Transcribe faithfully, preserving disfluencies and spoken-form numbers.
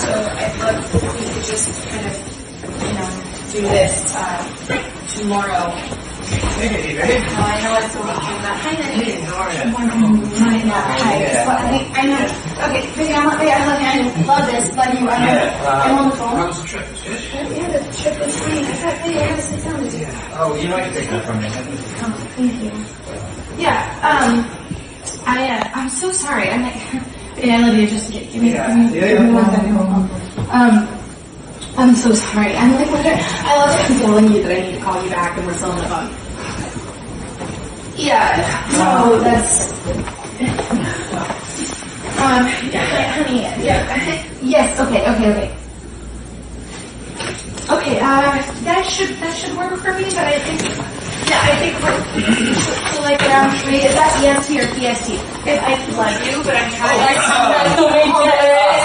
so I'd love if we could just kind of, you know, do this uh, tomorrow. Hey, babe. Oh, I know it's so weekend, but hi, Nancy. Hey, how are you? Hi, hi. Well, I, I know. Okay, baby, I love, I love you. I love this. Love you. I'm, Yeah, uh, I'm on the phone. How's the trip? Good? Yeah, the trip was fine. I got, hey, I have to sit down with you. Oh, you know I can take that from me. Oh, thank you. Yeah, um, I, uh, I'm so sorry. I'm like, yeah, I love you. Just give me, Yeah. give me, Yeah, give me yeah. one second. Hold on. Um, I'm so sorry. I'm like, I love that I'm telling you that I need to call you back and we're still on the phone. Yeah, no, that's, um, yeah, honey, yeah, yes, okay, okay, okay. Okay, uh, that should, that should work for me, but I think, yeah, I think we're, so like around three, is that E S T or P S T? I love you, but I'm trying to,